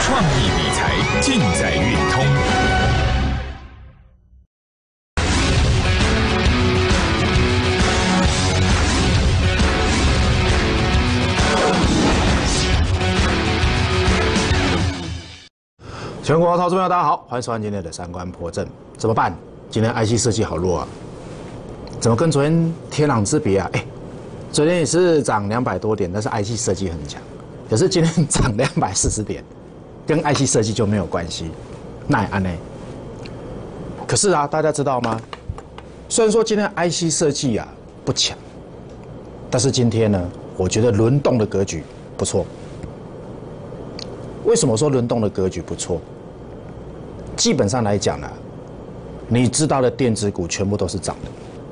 创意理财尽在运通。 全国投资朋友，大家好，欢迎收看今天的三观破阵。怎么办？今天 IC 设计好弱啊，怎么跟昨天天壤之别啊？昨天也是涨200多点，但是 IC 设计很强。可是今天涨240点，跟 IC 设计就没有关系。那也安呢？可是啊，大家知道吗？虽然说今天 IC 设计啊不强，但是今天呢，我觉得轮动的格局不错。为什么说轮动的格局不错？基本上来讲呢，你知道的电子股全部都是涨的。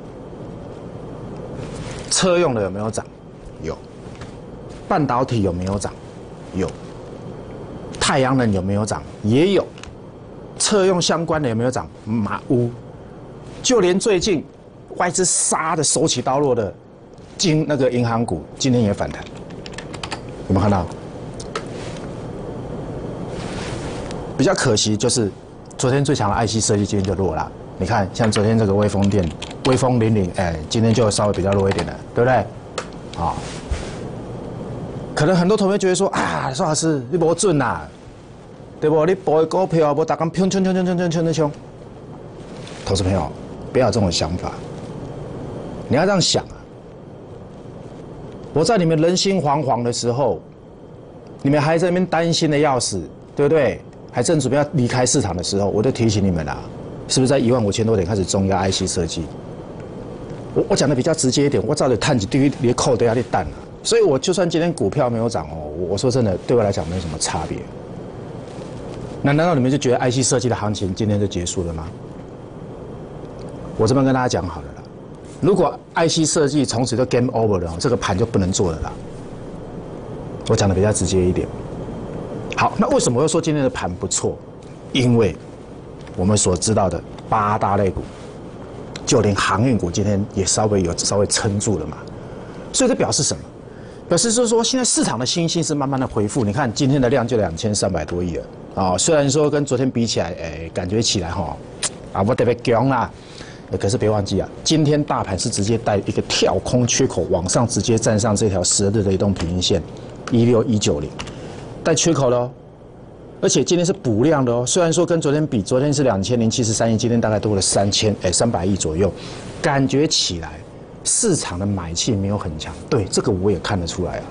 车用的有没有涨？有。半导体有没有涨？有。太阳能有没有涨？也有。车用相关的有没有涨？有。就连最近外资杀的手起刀落的那个银行股，今天也反弹。有没有看到？比较可惜就是昨天最强的 IC 设计今天就弱了。你看，像昨天这个微风电、微风00，今天就稍微比较弱一点了，对不对？啊，可能很多同学觉得说啊，宋老师你不准呐，对不？你报的股票不打刚冲。投资朋友，不要有这种想法，你要这样想啊。我在你们人心惶惶的时候，你们还在那边担心的要死，对不对？还正准备要离开市场的时候，我就提醒你们啦，是不是在15000多点开始重压 IC 设计？我讲的比较直接一点，我照着探几对你扣对压力蛋了。所以我就算今天股票没有涨哦，我说真的，对我来讲没有什么差别。难道你们就觉得 IC 设计的行情今天就结束了吗？我这边跟大家讲好了啦，如果 IC 设计从此就 game over 了，这个盘就不能做了啦。我讲的比较直接一点。好，那为什么会说今天的盘不错？因为我们所知道的8大类股，就连航运股今天也稍微撑住了嘛。所以这表示什么？表示就是说现在市场的信心是慢慢的恢复。你看今天的量就2300多亿了啊，虽然说跟昨天比起来，感觉起来不特别强啦。可是别忘记啊，今天大盘是直接带一个跳空缺口往上，直接站上这条12日的移动平均线16190。带缺口了哦，而且今天是补量的哦。虽然说跟昨天比，昨天是2073亿，今天大概多了300亿左右，感觉起来市场的买气没有很强。对，这个我也看得出来啊。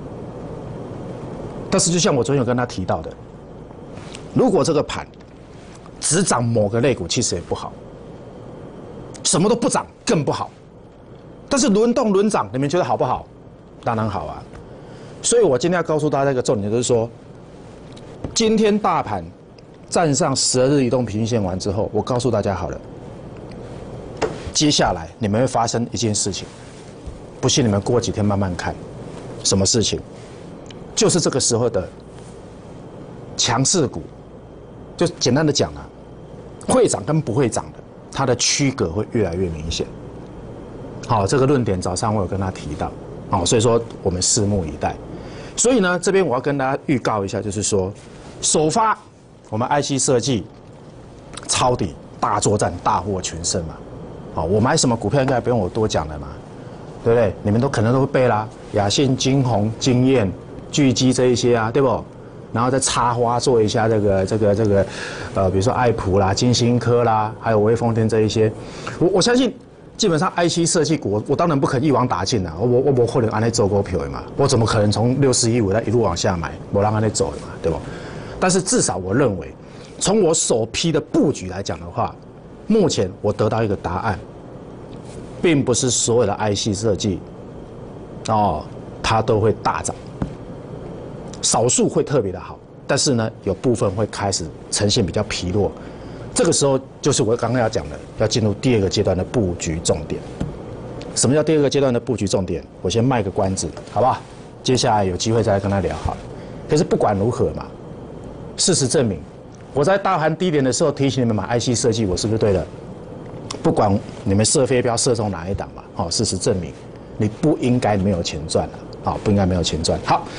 但是就像我昨天有跟他提到的，如果这个盘只涨某个类股，其实也不好；什么都不涨更不好。但是轮动轮涨，你们觉得好不好？当然好啊。所以我今天要告诉大家一个重点，就是说，今天大盘站上12日移动平均线完之后，我告诉大家好了，接下来你们会发生一件事情，不信你们过几天慢慢看，什么事情？就是这个时候的强势股，就简单的讲啊，会涨跟不会涨的，它的区隔会越来越明显。好，这个论点早上我有跟他提到，好，所以说我们拭目以待。所以呢，这边我要跟大家预告一下，就是说，首发我们 IC 设计抄底大作战，大获全胜嘛。好，我买什么股票应该不用我多讲了嘛，对不对？你们都可能都会背啦，亚信、金鸿、经验、巨基这一些啊，对不？然后再插花做一下这个，比如说爱普啦、金星科啦，还有微风电这一些，我相信。基本上 IC 设计股，我当然不可能一网打尽啊，我不可能按那走股票的嘛，我怎么可能从61.5再一路往下买，我让按那走的嘛，对不？但是至少我认为，从我首批的布局来讲的话，目前我得到一个答案，并不是所有的 IC 设计，它都会大涨，少数会特别的好，但是呢，有部分会开始呈现比较疲弱。这个时候就是我刚刚要讲的，要进入第2个阶段的布局重点。什么叫第2个阶段的布局重点？我先卖个关子，好不好？接下来有机会再跟他聊好了。可是不管如何嘛，事实证明，我在大盘低点的时候提醒你们买 IC 设计，我是不是对的？不管你们射飞镖射中哪一档嘛，事实证明你不应该没有钱赚了，不应该没有钱赚。好，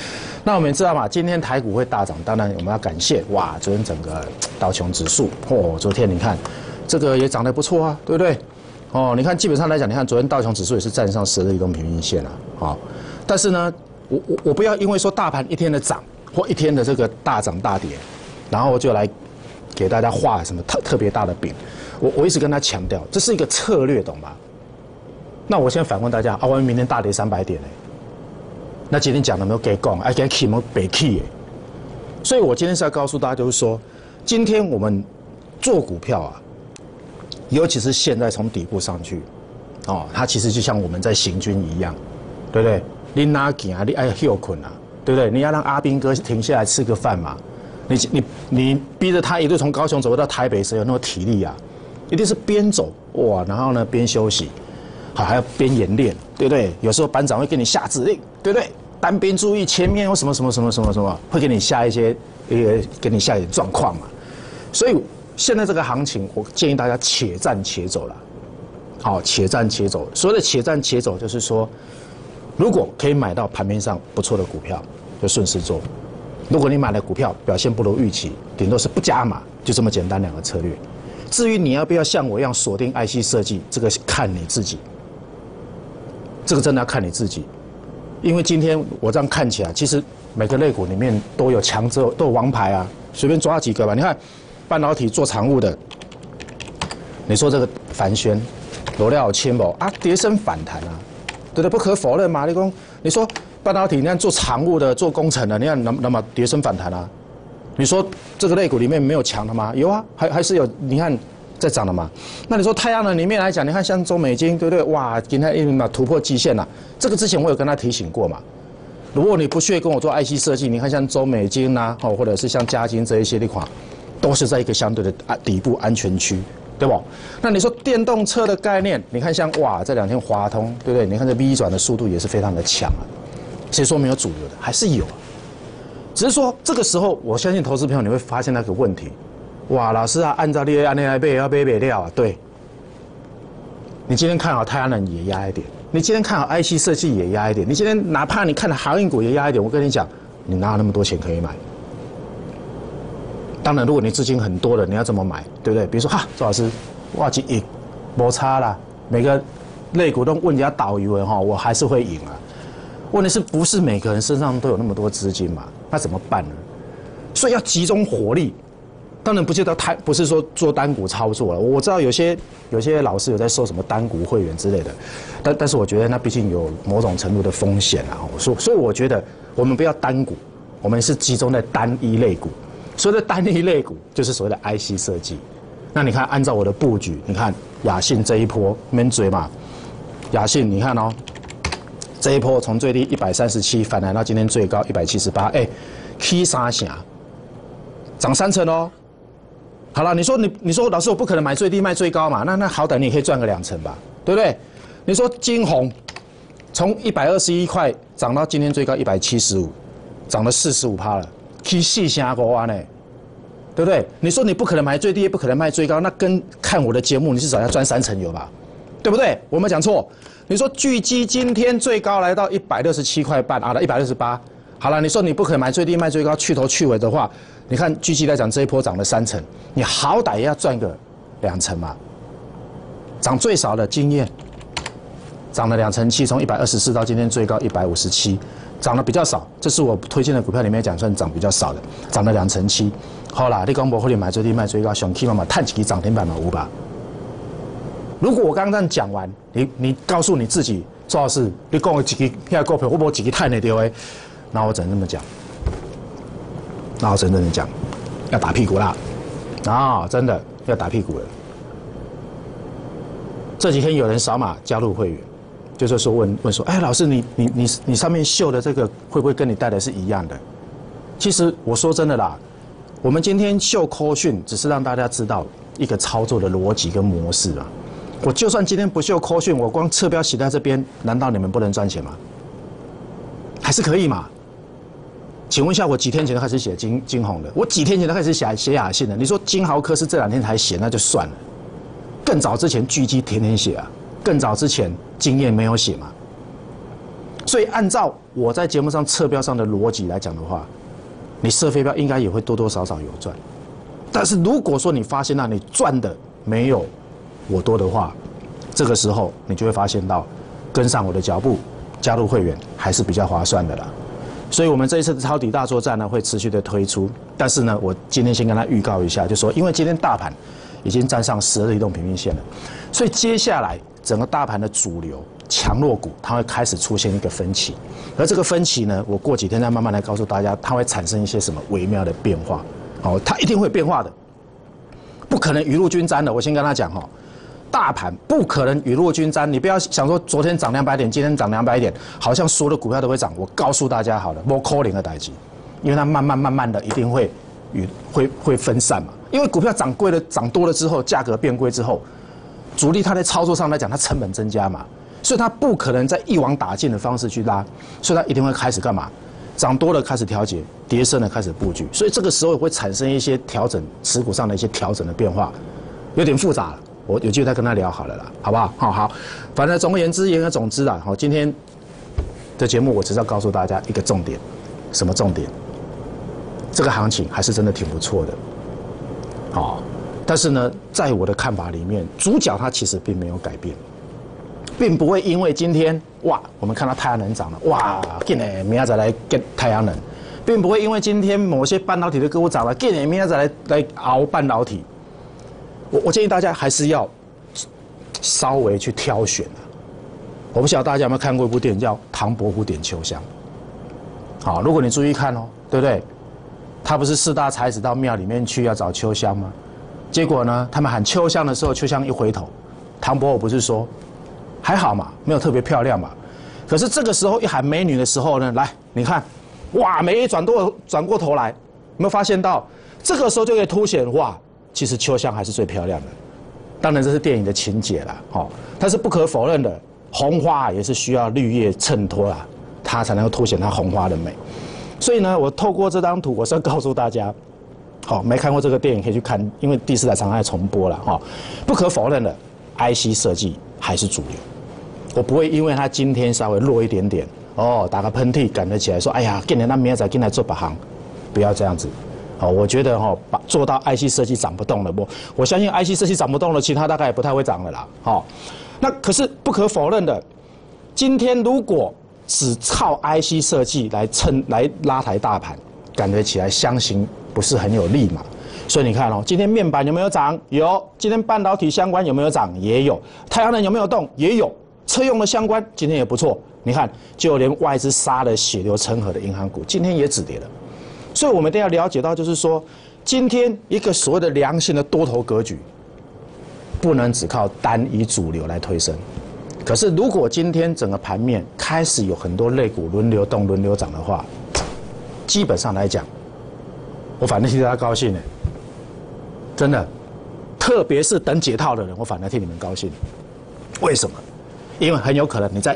那我们知道嘛，今天台股会大涨，当然我们要感谢哇，昨天整个道琼指数昨天你看这个也涨得不错啊，对不对？你看基本上来讲，你看昨天道琼指数也是站上12日移动平均线了但是呢，我不要因为说大盘一天的涨或一天的这个大涨大跌，然后就来给大家画什么特别大的饼。我一直跟他强调，这是一个策略，懂吗？那我现在反问大家，万一明天大跌300点呢？那今天讲的没有给讲，给 key 没有北 key 所以我今天是要告诉大家，就是说，今天我们做股票啊，尤其是现在从底部上去，它其实就像我们在行军一样，对不对？你哪行啊？你爱休困啊，对不对？你要让阿兵哥停下来吃个饭嘛？你逼着他一路从高雄走到台北，谁有那么体力啊？一定是边走哇，然后呢边休息。还要边演练，对不对？有时候班长会给你下指令，对不对？单边注意前面有什么，会给你下一些给你下一点状况嘛。所以现在这个行情，我建议大家且战且走了。且战且走。所谓的且战且走，就是说，如果可以买到盘面上不错的股票，就顺势做；如果你买的股票表现不如预期，顶多是不加码，就这么简单2个策略。至于你要不要像我一样锁定 IC 设计，这个看你自己。这个真的要看你自己，因为今天我这样看起来，其实每个类股里面都有强者，都有王牌啊，随便抓几个吧。你看，半导体做常务的，你说这个凡轩、罗料纤宝啊，跌升反弹啊，对不对？不可否认嘛。你说半导体，你看做常务的、做工程的，你看那么跌升反弹啊？你说这个类股里面没有强的吗？有啊，还是有，你看。在涨了嘛？那你说太阳能里面来讲，你看像中美金，对不对？哇，今天一突破季线了。这个之前我有跟他提醒过嘛。如果你不屑跟我做 IC 设计，你看像中美金呐，或者是像嘉金这一些的款，都是在一个相对的底部安全区，对不？那你说电动车的概念，你看像哇，这2天华通，对不对？你看这 V 转的速度也是非常的强啊。谁说没有主流的？还是有啊。只是说这个时候，我相信投资朋友你会发现那个问题。哇，老师啊，按照你的安内来背，要背料啊。对，你今天看好太阳能也压一点，你今天看好 IC 设计也压一点，你今天哪怕你看的航运股也压一点，我跟你讲，你哪有那么多钱可以买？当然，如果你资金很多的，你要怎么买，对不对？比如说周老师，哇，1亿，没差啦，每个类股都问人家导游我还是会赢啊。问题是不是每个人身上都有那么多资金嘛？那怎么办呢？所以要集中火力。当然不见得不是说做单股操作了。我知道有些老师有在收什么单股会员之类的，但是我觉得那毕竟有某种程度的风险啊。所以我觉得我们不要单股，我们是集中在单一类股。所谓的单一类股就是所谓的 IC 设计。那你看，按照我的布局，你看雅信这一波没追嘛？雅信你看这一波从最低137反弹到今天最高178，起3成，涨3成哦。好了，你说老师我不可能买最低卖最高嘛？那好歹你也可以赚个2成吧，对不对？你说金鸿从121块涨到今天最高175，涨了45%了，去细虾国安呢，对不对？你说你不可能买最低，也不可能卖最高，那跟看我的节目你至少要赚3成有吧？对不对？我没讲错。你说巨基今天最高来到167块半啊，168。好了，你说你不可能买最低卖最高，去头去尾的话，你看巨基来讲这一波涨了3成，你好歹也要赚个2成嘛。涨最少的经验，涨了2成7，从124到今天最高157，涨得比较少，这是我推荐的股票里面讲算涨比较少的，涨了2成7。好啦，你讲不可能买最低卖最高，想起码探几涨停板嘛5%。如果我刚刚这样讲完，你告诉你自己，周老师，你讲的几个那股票，我无几个探得到的。那我只能这么讲，那我真正的讲，要打屁股啦，真的要打屁股了。这几天有人扫码加入会员，就是说问说，老师你上面秀的这个会不会跟你带的是一样的？其实我说真的啦，我们今天秀扣讯只是让大家知道一个操作的逻辑跟模式啊。我就算今天不秀扣讯，我光侧标写在这边，难道你们不能赚钱吗？还是可以嘛？请问一下，我几天前就开始写金鸿的，我几天前就开始写雅信的。你说金豪科是这2天才写，那就算了。更早之前巨基天天写啊，更早之前经验没有写嘛。 所以按照我在节目上测标上的逻辑来讲的话，你射飞镖应该也会多多少少有赚。但是如果说你发现到你赚的没有我多的话，这个时候你就会发现到跟上我的脚步，加入会员还是比较划算的啦。所以我们这一次的抄底大作战呢会持续的推出，但是呢，我今天先跟他预告一下，就说因为今天大盘已经站上12日移动平均线了，所以接下来整个大盘的主流强弱股它会开始出现一个分歧，而这个分歧呢，我过几天再慢慢来告诉大家，它会产生一些什么微妙的变化。哦，它一定会变化的，不可能雨露均沾的。我先跟他讲哦，大盘不可能雨露均沾。你不要想说昨天涨200点，今天涨200点，好像所有的股票都会涨。我告诉大家好了，没可能的代志，因为它慢慢的一定会分散嘛。因为股票涨贵了、涨多了之后，价格变贵之后，主力它在操作上来讲，它成本增加嘛，所以它不可能在一网打尽的方式去拉，所以它一定会开始干嘛？涨多了开始调节，跌深了开始布局，所以这个时候会产生一些调整，持股上的一些调整的变化，有点复杂了。我有机会再跟他聊好了啦，好不好？好，反正总而言之，言而总之啦，好，今天的节目我只是要告诉大家一个重点，什么重点？这个行情还是真的挺不错的，好，但是呢，在我的看法里面，主角它其实并没有改变。并不会因为今天哇，我们看到太阳能涨了，哇，今年明仔再来 get 太阳能，并不会因为今天某些半导体的个股涨了，今年明仔再来熬半导体。我建议大家还是要稍微去挑选啊。我不晓得大家有没有看过一部电影叫《唐伯虎点秋香》。好，如果你注意看哦，对不对？他不是4大才子到庙里面去要找秋香吗？结果呢，他们喊秋香的时候，秋香一回头，唐伯虎不是说？还好嘛，没有特别漂亮嘛。可是这个时候一喊美女的时候呢，来，你看，哇，美女转过头来，有没有发现到？这个时候就可以凸显哇，其实秋香还是最漂亮的。当然这是电影的情节啦，哦，但是不可否认的，红花也是需要绿叶衬托啦，它才能够凸显它红花的美。所以呢，我透过这张图，我是要告诉大家，好，没看过这个电影可以去看，因为第4台常常在重播了，哈。不可否认的 ，IC 设计还是主流。我不会因为它今天稍微弱一点点，哦，打个喷嚏赶得起来说，哎呀，今年那明仔再进来做把行，不要这样子。好，我觉得哈，做到 IC 设计涨不动了，我相信 IC 设计涨不动了，其他大概也不太会涨了啦。好，那可是不可否认的，今天如果只靠 IC 设计来拉抬大盘，感觉起来相形不是很有力嘛。所以你看哦，今天面板有没有涨？有。今天半导体相关有没有涨？也有。太阳能有没有动？也有。车用的相关今天也不错，你看，就连外资杀了血流成河的银行股，今天也止跌了。所以我们一定要了解到，就是说，今天一个所谓的良性的多头格局，不能只靠单一主流来推升。可是如果今天整个盘面开始有很多类股轮流动、轮流涨的话，基本上来讲，我反正替大家高兴呢，真的，特别是等解套的人，我反而替你们高兴。为什么？因为很有可能你在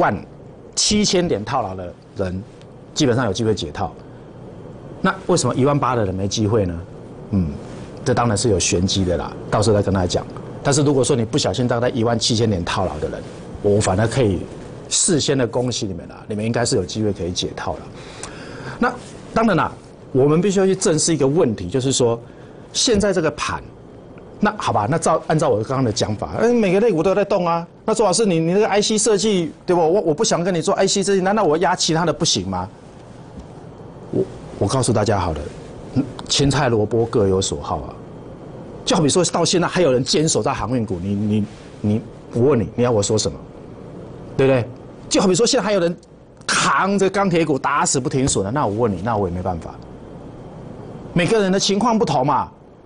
17000点套牢的人，基本上有机会解套。那为什么18000的人没机会呢？这当然是有玄机的啦，到时候再跟大家讲。但是如果说你不小心到在17000点套牢的人，我反而可以事先的恭喜你们啦，你们应该是有机会可以解套了。那当然啦，我们必须要去正视一个问题，就是说现在这个盘。那好吧，那按照我刚刚的讲法，每个类股都在动啊。那周老师，你那个 IC 设计，对吧？我不想跟你做 IC 设计，难道我压其他的不行吗？我告诉大家好了，青菜萝卜各有所好啊。就好比说到现在还有人坚守在航运股，我问你，你要我说什么？对不对？就好比说现在还有人扛着钢铁股打死不停损的，那我问你，那我也没办法。每个人的情况不同嘛。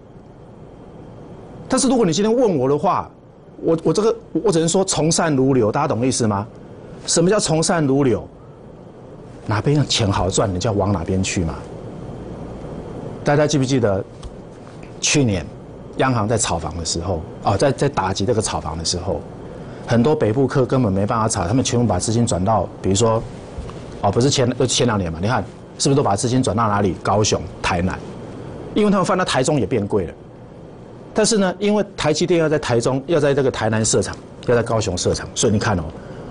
但是如果你今天问我的话，我只能说从善如流，大家懂意思吗？什么叫从善如流？哪边钱好赚，你就要往哪边去嘛。大家记不记得去年央行在炒房的时候，在打击这个炒房的时候，很多北部客根本没办法炒，他们全部把资金转到，比如说，不是前2年嘛？你看是不是都把资金转到哪里？高雄、台南，因为他们放到台中也变贵了。但是呢，因为台积电要在台中，要在这个台南设厂，要在高雄设厂，所以你看哦，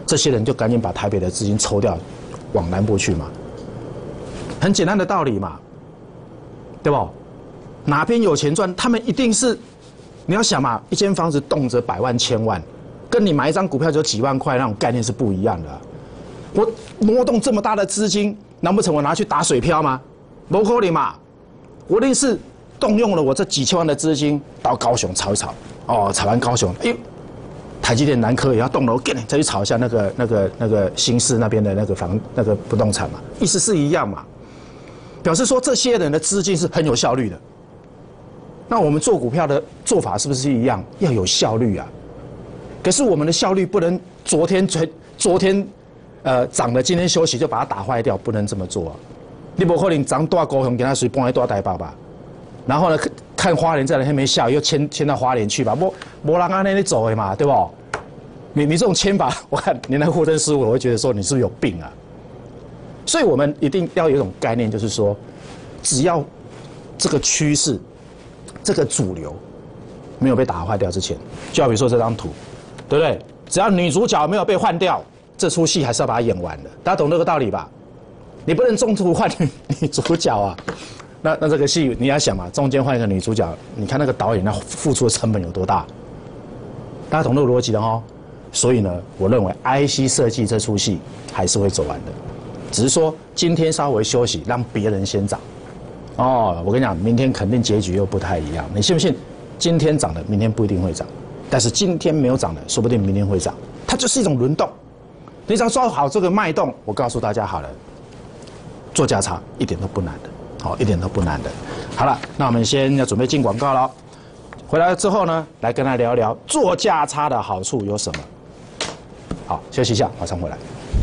这些人就赶紧把台北的资金抽掉，往南部去嘛。很简单的道理嘛，对不？哪边有钱赚，他们一定是。你要想嘛，一间房子动辄百万、千万，跟你买一张股票就几万块那种概念是不一样的、啊。我挪动这么大的资金，难不成我拿去打水漂吗？不可能嘛！我一定是动用了我这几千万的资金到高雄炒一炒，哦，炒完高雄，哎呦，台积电、南科也要动了，我给你再去炒一下那个新市那边的那个不动产嘛，意思是一样嘛，表示说这些人的资金是很有效率的。那我们做股票的做法是不是一样？要有效率啊！可是我们的效率不能昨天涨了，今天休息就把它打坏掉，不能这么做啊！你不可能涨大高雄给他水搬来大台北吧？然后呢，看花莲在那边没下雨，又迁到花莲去吧？没人按那里走的嘛，对不？你这种签法，我看你那护政师傅，我会觉得说你是不是有病啊？所以我们一定要有一种概念，就是说，只要这个趋势。这个主流没有被打坏掉之前，就好比说这张图，对不对？只要女主角没有被换掉，这出戏还是要把它演完的。大家懂这个道理吧？你不能中途换女主角啊！那这个戏你要想嘛，中间换一个女主角，你看那个导演那付出的成本有多大？大家懂这个逻辑的哦。所以呢，我认为 IC 设计这出戏还是会走完的，只是说今天稍微休息，让别人先涨。哦，我跟你讲，明天肯定结局又不太一样。你信不信？今天涨的，明天不一定会涨；但是今天没有涨的，说不定明天会涨。它就是一种轮动。你只要抓好这个脉动，我告诉大家好了，做价差一点都不难的，好，一点都不难的。好了，那我们先要准备进广告了。回来之后呢，来跟他聊聊做价差的好处有什么。好，休息一下，马上回来。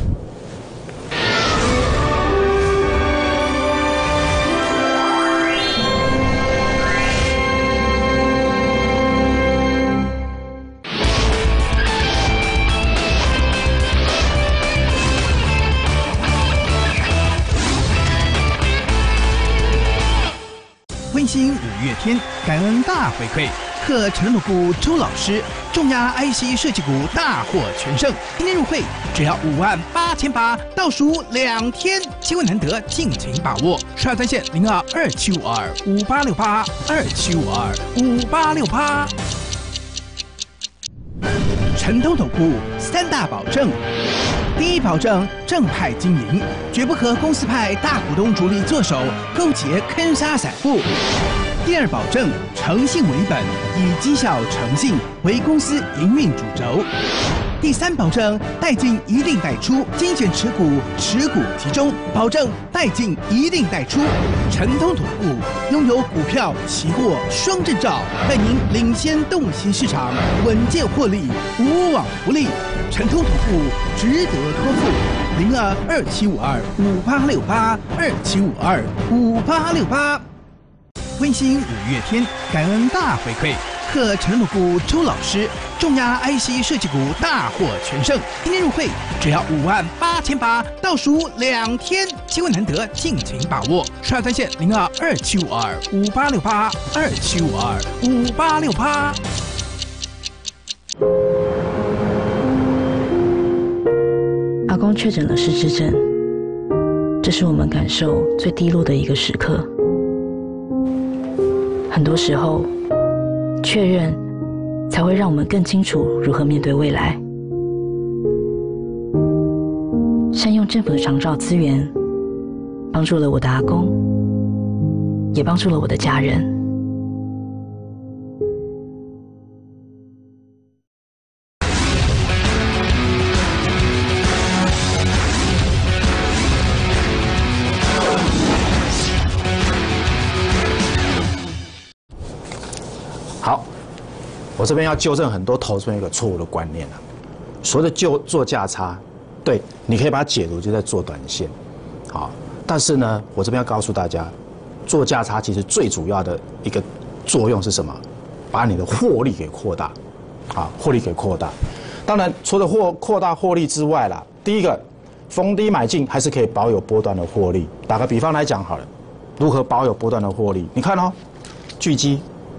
温馨五月天，感恩大回馈，贺成鲁股周老师重压 IC 设计股大获全胜，今天入会只要58800，倒数2天，机会难得，敬请把握。12专线0227525868，27525868。陈东投顾3大保证。第一保证正派经营，绝不和公司派大股东主力做手，勾结坑杀散户。第二保证诚信为本，以绩效诚信为公司营运主轴。第三保证带进一定带出，精选持股，持股集中，保证带进一定带出。陈通投顾拥有股票、期货双证照，带您领先洞悉市场，稳健获利，无往不利。陈通投顾值得托付，0227525868，27525868。温馨五月天，感恩大回馈，贺成鲁股周老师重压 IC 设计股大获全胜，今天入会只要58800，倒数2天，机会难得，敬请把握。12专线0227525868，27525868。 阿公确诊了失智症，这是我们感受最低落的一个时刻。很多时候，确认才会让我们更清楚如何面对未来。善用政府的长照资源，帮助了我的阿公，也帮助了我的家人。 好，我这边要纠正很多投资人一个错误的观念啊，所谓的做价差，对，你可以把它解读就在做短线，好，但是呢，我这边要告诉大家，做价差其实最主要的一个作用是什么？把你的获利给扩大，啊，获利给扩大。当然，除了扩大获利之外啦，第一个，逢低买进还是可以保有波段的获利。打个比方来讲好了，如何保有波段的获利？你看哦，巨基。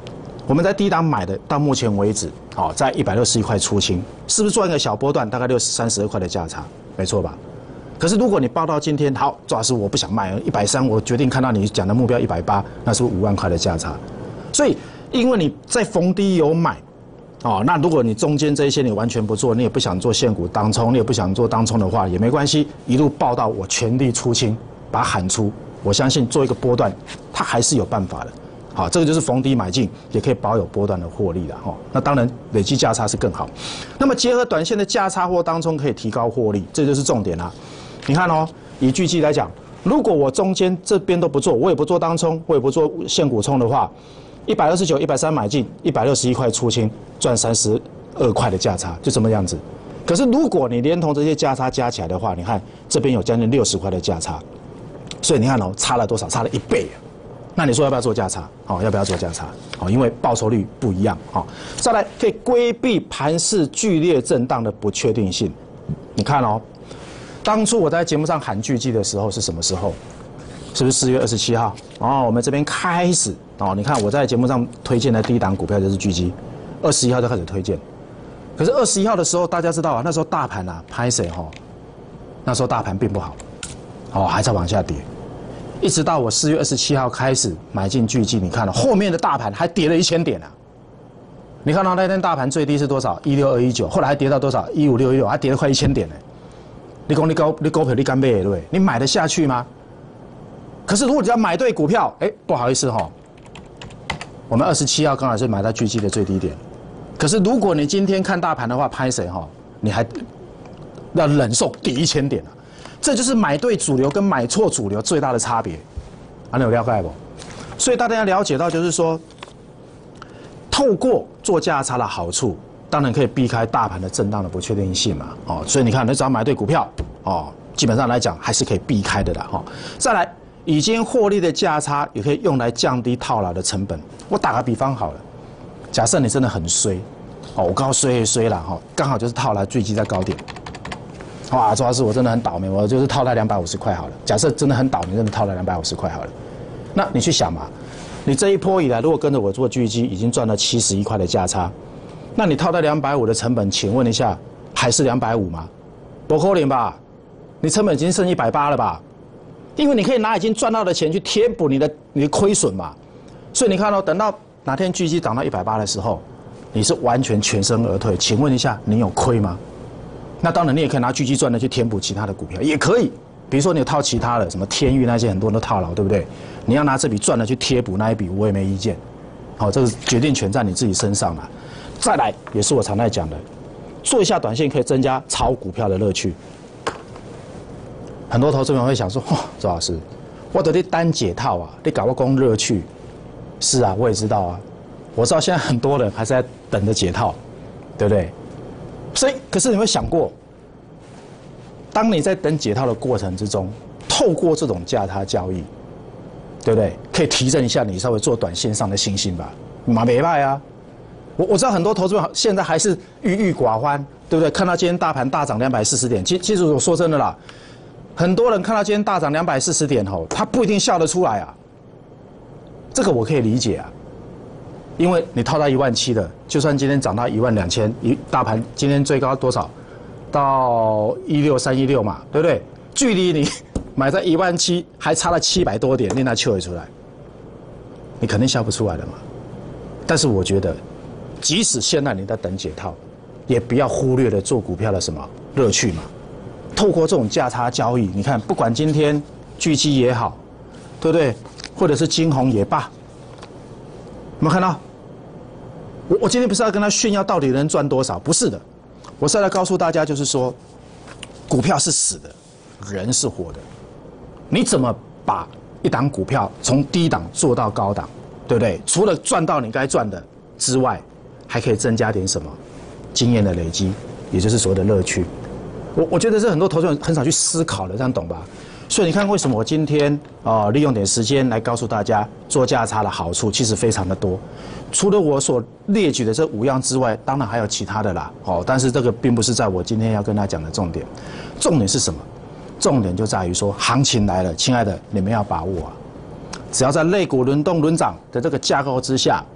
我们在低档买的，到目前为止，在161块出清，是不是赚一个小波段，大概32块的价差，没错吧？可是如果你报到今天，好，周老师我不想卖130，我决定看到你讲的目标180，那是不是5万块的价差？所以，因为你在逢低有买，那如果你中间这一些你完全不做，你也不想做现股当冲，你也不想做当冲的话，也没关系，一路报到我全力出清，把它喊出，我相信做一个波段，它还是有办法的。好，这个就是逢低买进，也可以保有波段的获利的哈。那当然，累积价差是更好。那么结合短线的价差或当冲，可以提高获利，这就是重点啦。你看哦，以巨基来讲，如果我中间这边都不做，我也不做当冲，我也不做现股冲的话，129、130买进，161块出清，赚32块的价差，就这么样子。可是如果你连同这些价差加起来的话，你看这边有将近60块的价差，所以你看哦，差了多少？差了1倍啊！那你说要不要做价差？要不要做价差？因为报酬率不一样。再来可以规避盘势剧烈震荡的不确定性。你看哦，当初我在节目上喊巨基的时候是什么时候？是不是4月27号？我们这边开始你看我在节目上推荐的第一档股票就是巨基，21号就开始推荐。可是21号的时候，大家知道啊，那时候大盘啊，拍谁那时候大盘并不好，还在往下跌。一直到我4月27号开始买进巨基，你看了后面的大盘还跌了1000点啊！你看到那天大盘最低是多少？16219，后来还跌到多少？15616，还跌了快1000点呢。你讲你股票你敢买对不对？你买得下去吗？可是如果你要买对股票，不好意思我们27号刚好是买到巨基的最低点。可是如果你今天看大盘的话，拍谁你还要忍受跌1000点啊！这就是买对主流跟买错主流最大的差别，你有了解不？所以大家要了解到，就是说，透过做价差的好处，当然可以避开大盘的震荡的不确定性嘛。所以你看，你只要买对股票，基本上来讲还是可以避开的啦。再来，已经获利的价差也可以用来降低套牢的成本。我打个比方好了，假设你真的很衰，我刚衰啦，刚好就是套牢巨基在高点。哇，周老师，我真的很倒霉，我就是套在250块好了。假设真的很倒霉，真的套在250块好了。那你去想嘛，你这一波以来，如果跟着我做巨基，已经赚了71块的价差，那你套在250的成本，请问一下，还是250吗？不可能吧？你成本已经剩180了吧？因为你可以拿已经赚到的钱去填补你的亏损嘛。所以你看等到哪天巨基涨到180的时候，你是完全全身而退。请问一下，你有亏吗？那当然，你也可以拿巨基赚的去填补其他的股票，也可以。比如说，你套其他的，什么天域那些，很多人都套牢，对不对？你要拿这笔赚的去贴补那一笔，我也没意见。这个决定权在你自己身上了。再来，也是我常在讲的，做一下短线可以增加炒股票的乐趣。很多投资人会想说，周老师，我得你单解套啊，你搞我讲乐趣。是啊，我也知道啊，我知道现在很多人还是在等着解套，对不对？所以，可是你有没有想过，当你在等解套的过程之中，透过这种价差交易，对不对？可以提振一下你稍微做短线上的信心吧。马没败啊！我知道很多投资人现在还是郁郁寡欢，对不对？看到今天大盘大涨240点，其实我说真的啦，很多人看到今天大涨240点他不一定笑得出来啊。这个我可以理解啊。因为你套到17000的，就算今天涨到12000，大盘今天最高多少？到16316嘛，对不对？距离你买在17000还差了700多点，你那笑得出来？你肯定笑不出来的嘛。但是我觉得，即使现在你在等解套，也不要忽略了做股票的什么乐趣嘛。透过这种价差交易，你看，不管今天巨基也好，对不对？或者是金鸿也罢。有没有看到？我今天不是要跟他炫耀到底能赚多少，不是的，我是要来告诉大家，就是说，股票是死的，人是活的。你怎么把一档股票从低档做到高档，对不对？除了赚到你该赚的之外，还可以增加点什么经验的累积，也就是所谓的乐趣。我觉得这很多投资人很少去思考的，这样懂吧？所以你看，为什么我今天利用点时间来告诉大家做价差的好处，其实非常的多。除了我所列举的这5样之外，当然还有其他的啦。但是这个并不是在我今天要跟大家讲的重点。重点是什么？重点就在于说，行情来了，亲爱的，你们要把握啊！只要在类股轮动轮涨的这个架构之下，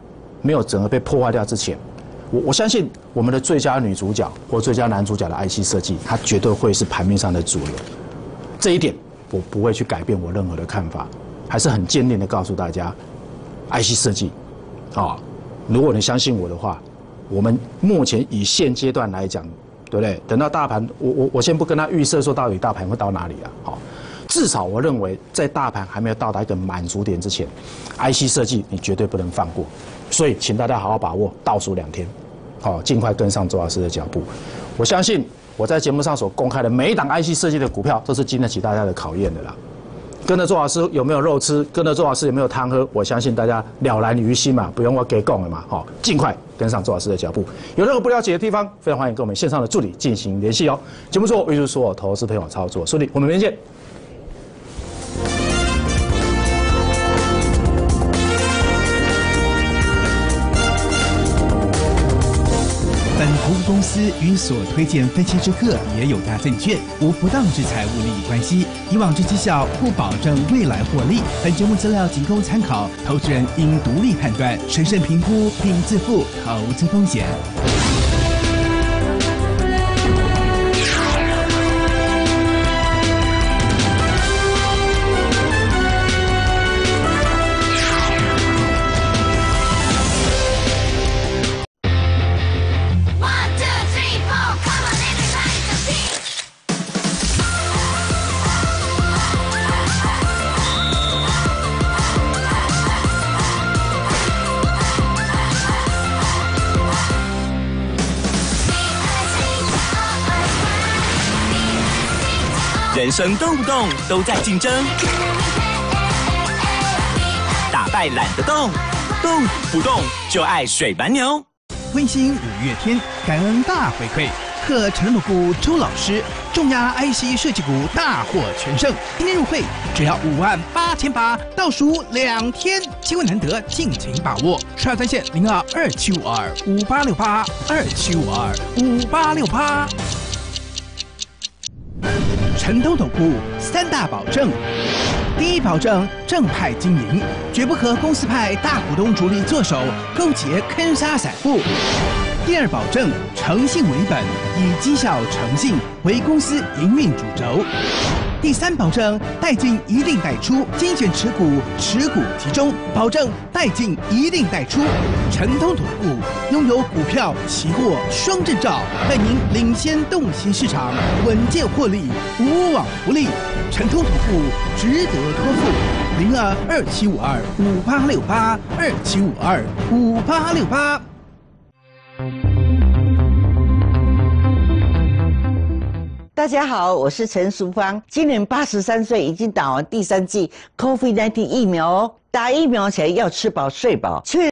没有整个被破坏掉之前，我相信我们的最佳女主角或最佳男主角的 IC 设计，它绝对会是盘面上的主流。这一点我不会去改变我任何的看法，还是很坚定的告诉大家 ，IC 设计，如果你相信我的话，我们目前以现阶段来讲，对不对？等到大盘，我先不跟他预设说到底大盘会到哪里啊，好。至少我认为，在大盘还没有到达一个满足点之前 ，IC 设计你绝对不能放过。所以，请大家好好把握倒数2天，尽快跟上周老师的脚步。我相信我在节目上所公开的每一档 IC 设计的股票，都是经得起大家的考验的啦。跟着周老师有没有肉吃，跟着周老师有没有汤喝，我相信大家了然于心嘛，不用我给讲了嘛，尽快跟上周老师的脚步。有任何不了解的地方，非常欢迎跟我们线上的助理进行联系哦。节目最后预祝所有投资朋友操作顺利，我们明天见。 本投资公司与所推荐分期之客也有大证券无不当之财务利益关系，以往之绩效不保证未来获利。本节目资料仅供参考，投资人应独立判断、审慎评估并自负投资风险。 人生动不动都在竞争，打败懒得动，动不动就爱水蛮牛。 温馨5月天，感恩大回馈，贺成鲁股周老师重压 IC 设计股大获全胜，今天入会只要58800，倒数2天，机会难得，尽情把握。12专线0227525868，27525868。陈东投顾3大保证：第一，保证正派经营，绝不和公司派大股东主力做手，勾结坑杀散户；第二，保证诚信为本，以绩效诚信为公司营运主轴；第三，保证带进一定带出，精选持股，持股集中，保证带进一定带出。陈通投顾拥有股票、期货双证照，带您领先洞悉市场，稳健获利，无往不利。陈通投顾值得托付，0227525868，27525868。 大家好，我是陈淑芳，今年83岁，已经打完第3剂 COVID-19 疫苗哦。打疫苗前要吃饱睡饱。